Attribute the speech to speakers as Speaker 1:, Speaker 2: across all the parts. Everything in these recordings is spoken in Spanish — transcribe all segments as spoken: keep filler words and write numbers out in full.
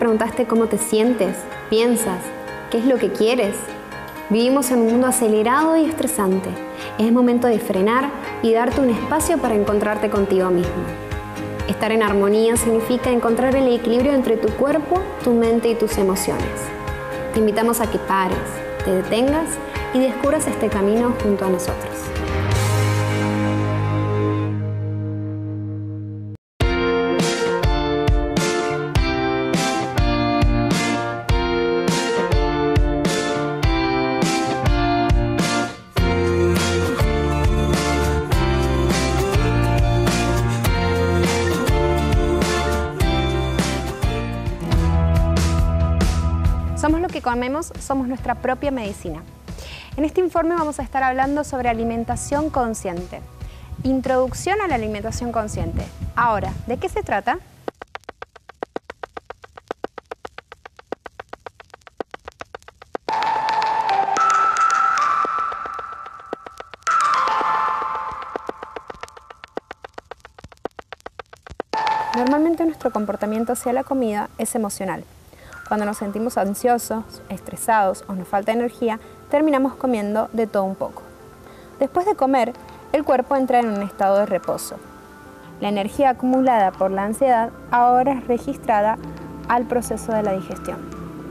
Speaker 1: preguntaste cómo te sientes, piensas, qué es lo que quieres? Vivimos en un mundo acelerado y estresante. Es momento de frenar y darte un espacio para encontrarte contigo mismo. Estar en armonía significa encontrar el equilibrio entre tu cuerpo, tu mente y tus emociones. Te invitamos a que pares, te detengas y descubras este camino junto a nosotros. Somos lo que comemos, somos nuestra propia medicina. En este informe vamos a estar hablando sobre alimentación consciente. Introducción a la alimentación consciente. Ahora, ¿de qué se trata? Normalmente nuestro comportamiento hacia la comida es emocional. Cuando nos sentimos ansiosos, estresados o nos falta energía, terminamos comiendo de todo un poco. Después de comer, el cuerpo entra en un estado de reposo. La energía acumulada por la ansiedad ahora es registrada al proceso de la digestión.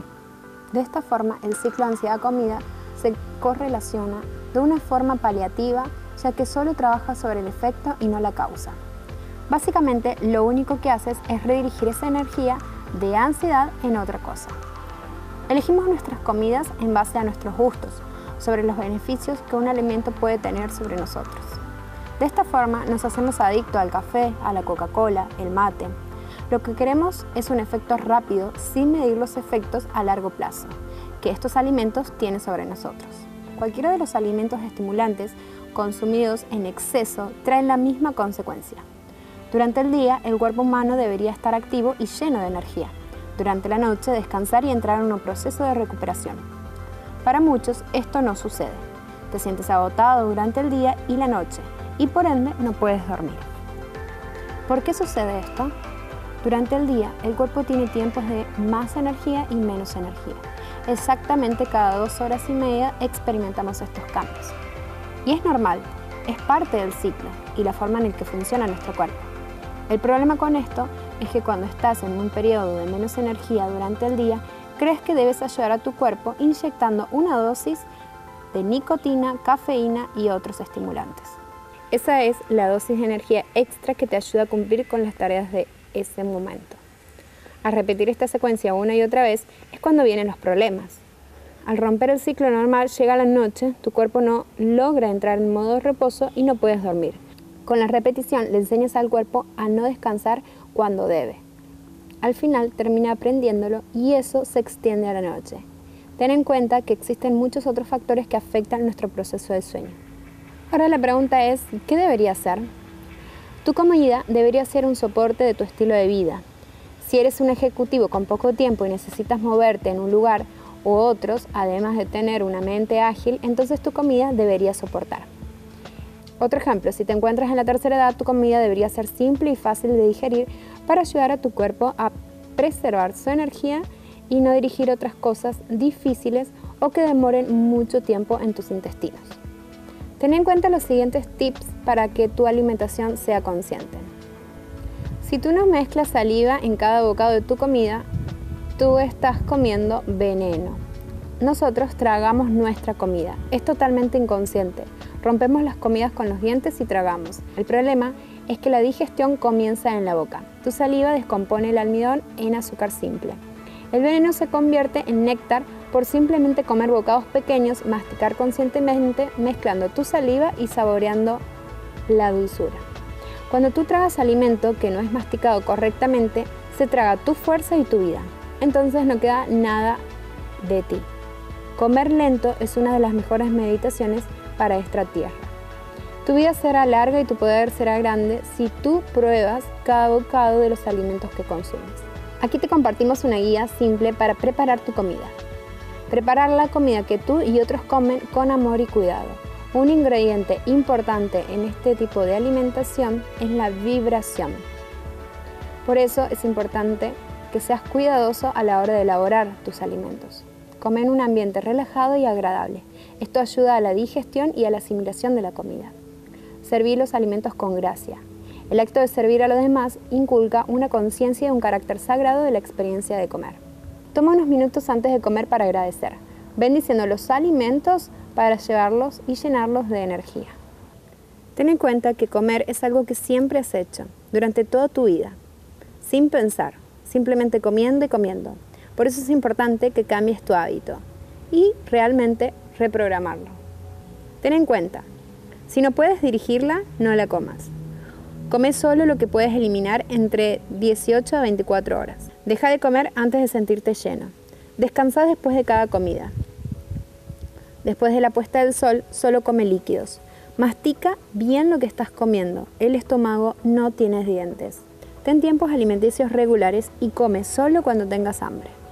Speaker 1: De esta forma, el ciclo ansiedad-comida se correlaciona de una forma paliativa, ya que solo trabaja sobre el efecto y no la causa. Básicamente, lo único que haces es redirigir esa energía de ansiedad en otra cosa. Elegimos nuestras comidas en base a nuestros gustos, sobre los beneficios que un alimento puede tener sobre nosotros. De esta forma nos hacemos adictos al café, a la Coca-Cola, el mate. Lo que queremos es un efecto rápido sin medir los efectos a largo plazo que estos alimentos tienen sobre nosotros. Cualquiera de los alimentos estimulantes consumidos en exceso traen la misma consecuencia. Durante el día, el cuerpo humano debería estar activo y lleno de energía. Durante la noche, descansar y entrar en un proceso de recuperación. Para muchos, esto no sucede. Te sientes agotado durante el día y la noche, y por ende, no puedes dormir. ¿Por qué sucede esto? Durante el día, el cuerpo tiene tiempos de más energía y menos energía. Exactamente cada dos horas y media experimentamos estos cambios. Y es normal, es parte del ciclo y la forma en el que funciona nuestro cuerpo. El problema con esto es que cuando estás en un periodo de menos energía durante el día, crees que debes ayudar a tu cuerpo inyectando una dosis de nicotina, cafeína y otros estimulantes. Esa es la dosis de energía extra que te ayuda a cumplir con las tareas de ese momento. Al repetir esta secuencia una y otra vez es cuando vienen los problemas. Al romper el ciclo normal, llega la noche, tu cuerpo no logra entrar en modo reposo y no puedes dormir. Con la repetición le enseñas al cuerpo a no descansar cuando debe. Al final termina aprendiéndolo y eso se extiende a la noche. Ten en cuenta que existen muchos otros factores que afectan nuestro proceso de sueño. Ahora la pregunta es, ¿qué debería hacer? Tu comida debería ser un soporte de tu estilo de vida. Si eres un ejecutivo con poco tiempo y necesitas moverte en un lugar u otros, además de tener una mente ágil, entonces tu comida debería soportar. Otro ejemplo, si te encuentras en la tercera edad, tu comida debería ser simple y fácil de digerir para ayudar a tu cuerpo a preservar su energía y no dirigir otras cosas difíciles o que demoren mucho tiempo en tus intestinos. Ten en cuenta los siguientes tips para que tu alimentación sea consciente. Si tú no mezclas saliva en cada bocado de tu comida, tú estás comiendo veneno. Nosotros tragamos nuestra comida, es totalmente inconsciente. Rompemos las comidas con los dientes y tragamos. El problema es que la digestión comienza en la boca. Tu saliva descompone el almidón en azúcar simple. El veneno se convierte en néctar por simplemente comer bocados pequeños, masticar conscientemente, mezclando tu saliva y saboreando la dulzura. Cuando tú tragas alimento que no es masticado correctamente, se traga tu fuerza y tu vida. Entonces no queda nada de ti. Comer lento es una de las mejores meditaciones para esta tierra. Tu vida será larga y tu poder será grande si tú pruebas cada bocado de los alimentos que consumes. Aquí te compartimos una guía simple para preparar tu comida. Preparar la comida que tú y otros comen con amor y cuidado. Un ingrediente importante en este tipo de alimentación es la vibración. Por eso es importante que seas cuidadoso a la hora de elaborar tus alimentos. Come en un ambiente relajado y agradable. Esto ayuda a la digestión y a la asimilación de la comida. Servir los alimentos con gracia. El acto de servir a los demás inculca una conciencia y un carácter sagrado de la experiencia de comer. Toma unos minutos antes de comer para agradecer, bendiciendo los alimentos para llevarlos y llenarlos de energía. Ten en cuenta que comer es algo que siempre has hecho, durante toda tu vida, sin pensar, simplemente comiendo y comiendo. Por eso es importante que cambies tu hábito y realmente reprogramarlo. Ten en cuenta, si no puedes dirigirla, no la comas. Come solo lo que puedes eliminar entre dieciocho a veinticuatro horas. Deja de comer antes de sentirte lleno. Descansa después de cada comida. Después de la puesta del sol, solo come líquidos. Mastica bien lo que estás comiendo. El estómago no tiene dientes. Ten tiempos alimenticios regulares y come solo cuando tengas hambre.